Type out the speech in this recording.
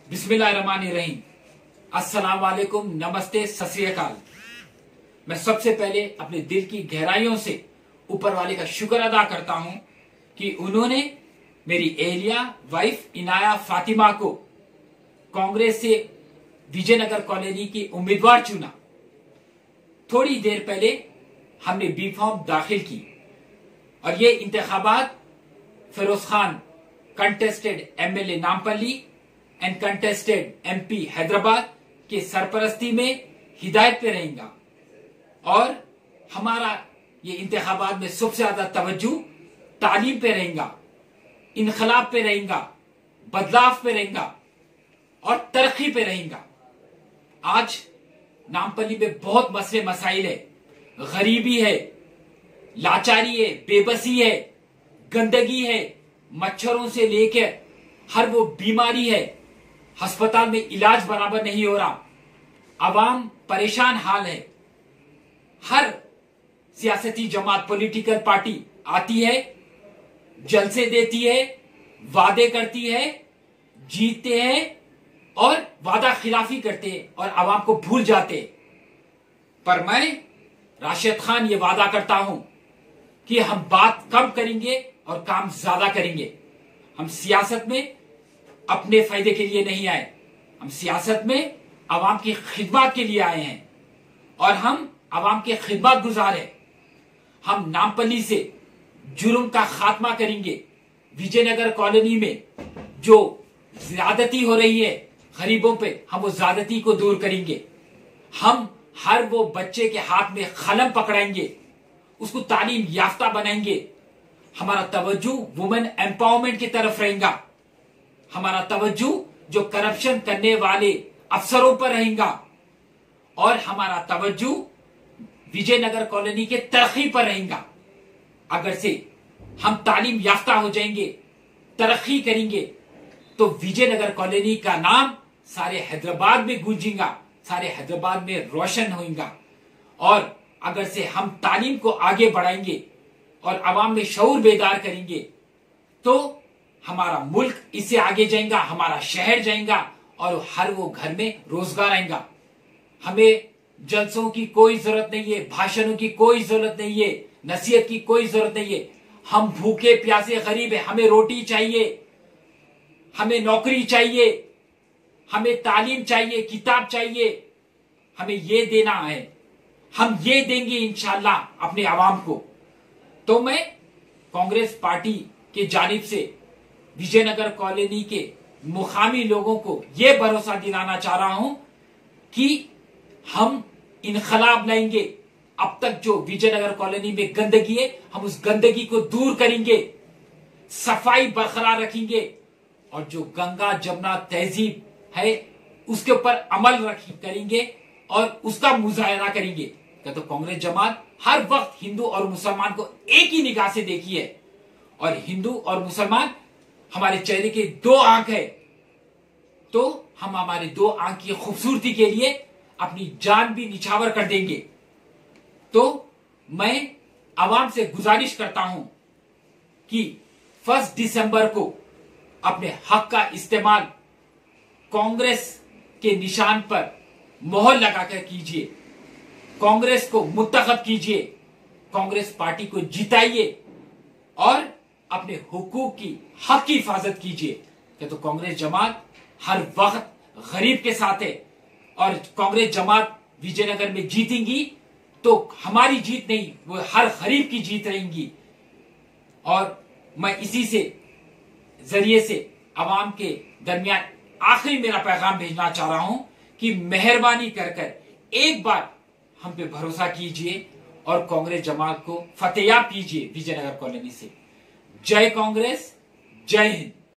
बिस्मिल्लाहिर्रहमानिर्रहीम। अस्सलाम वालेकुम, नमस्ते, सत श्री अकाल। मैं सबसे पहले अपने दिल की गहराइयों से ऊपर वाले का शुक्र अदा करता हूं कि उन्होंने मेरी एहलिया वाइफ इनाया फातिमा को कांग्रेस से विजयनगर कॉलोनी की उम्मीदवार चुना। थोड़ी देर पहले हमने बी फॉर्म दाखिल की और ये इंतखाबात Feroz Khan contested MLA Nampally and contested MP Hyderabad के सरपरस्ती में हिदायत पे रहेगा और हमारा ये इंतखाबात में सबसे ज्यादा तवज्जो तालीम पे रहेगा, इनकलाब पे रहेगा, बदलाव पे रहेगा और तरक्की पे रहेगा। आज नामपल्ली में बहुत मसले मसाइल है, गरीबी है, लाचारी है, बेबसी है, गंदगी है, मच्छरों से लेकर हर वो बीमारी है, अस्पताल में इलाज बराबर नहीं हो रहा, अवाम परेशान हाल है। हर सियासती जमात पॉलिटिकल पार्टी आती है, जलसे देती है, वादे करती है, जीतते हैं और वादा खिलाफी करते हैं और अवाम को भूल जाते हैं। पर मैं राशिद खान ये वादा करता हूं कि हम बात कम करेंगे और काम ज्यादा करेंगे। हम सियासत में अपने फायदे के लिए नहीं आए, हम सियासत में अवाम की खिदमत के लिए आए हैं और हम अवाम के खिदमत गुजार हैं। हम नामपल्ली से जुर्म का खात्मा करेंगे। विजयनगर कॉलोनी में जो ज्यादती हो रही है गरीबों पे, हम वो ज्यादती को दूर करेंगे। हम हर वो बच्चे के हाथ में कलम पकड़ाएंगे, उसको तालीम याफ्ता बनाएंगे। हमारा तवज्जो वुमेन एम्पावरमेंट की तरफ रहेगा। हमारा तवज्जो जो करप्शन करने वाले अफसरों पर रहेगा और हमारा तवज्जो विजयनगर कॉलोनी के तरक्की पर रहेगा। अगर से हम तालीम याफ्ता हो जाएंगे, तरक्की करेंगे, तो विजयनगर कॉलोनी का नाम सारे हैदराबाद में गूंजेगा, सारे हैदराबाद में रोशन होगा। और अगर से हम तालीम को आगे बढ़ाएंगे और अवाम में शऊर बेदार करेंगे तो हमारा मुल्क इससे आगे जाएगा, हमारा शहर जाएगा और हर वो घर में रोजगार आएगा। हमें जलसों की कोई जरूरत नहीं है, भाषणों की कोई जरूरत नहीं है, नसीहत की कोई जरूरत नहीं है। हम भूखे प्यासे गरीब है, हमें रोटी चाहिए, हमें नौकरी चाहिए, हमें तालीम चाहिए, किताब चाहिए, हमें ये देना है। हम ये देंगे इंशाल्लाह अपने आवाम को। तो मैं कांग्रेस पार्टी के जानिब से विजयनगर कॉलोनी के मुकामी लोगों को यह भरोसा दिलाना चाह रहा हूं कि हम इनकलाब लाएंगे। अब तक जो विजयनगर कॉलोनी में गंदगी है, हम उस गंदगी को दूर करेंगे, सफाई बरकरार रखेंगे और जो गंगा जमुना तहजीब है उसके ऊपर अमल करेंगे और उसका मुजाहरा करेंगे। तो कांग्रेस जमात हर वक्त हिंदू और मुसलमान को एक ही निगाह से देखी है और हिंदू और मुसलमान हमारे चेहरे के दो आंख है। तो हम हमारे दो आंख की खूबसूरती के लिए अपनी जान भी निछावर कर देंगे। तो मैं आवाम से गुजारिश करता हूं कि 1 दिसंबर को अपने हक का इस्तेमाल कांग्रेस के निशान पर मोहर लगाकर कीजिए, कांग्रेस को मुंतखब कीजिए, कांग्रेस पार्टी को जिताइए और अपने हुकूक की हक की हिफाजत कीजिए। तो कांग्रेस जमात हर वक्त गरीब के साथ है और कांग्रेस जमात विजयनगर में जीतेंगी तो हमारी जीत नहीं, वो हर गरीब की जीत रहेगी। और मैं इसी से जरिए से अवाम के दरमियान आखिरी मेरा पैगाम भेजना चाह रहा हूं कि मेहरबानी कर एक बार हम पे भरोसा कीजिए और कांग्रेस जमात को फतेयाब कीजिए विजयनगर कॉलोनी से। जय कांग्रेस, जय हिंद।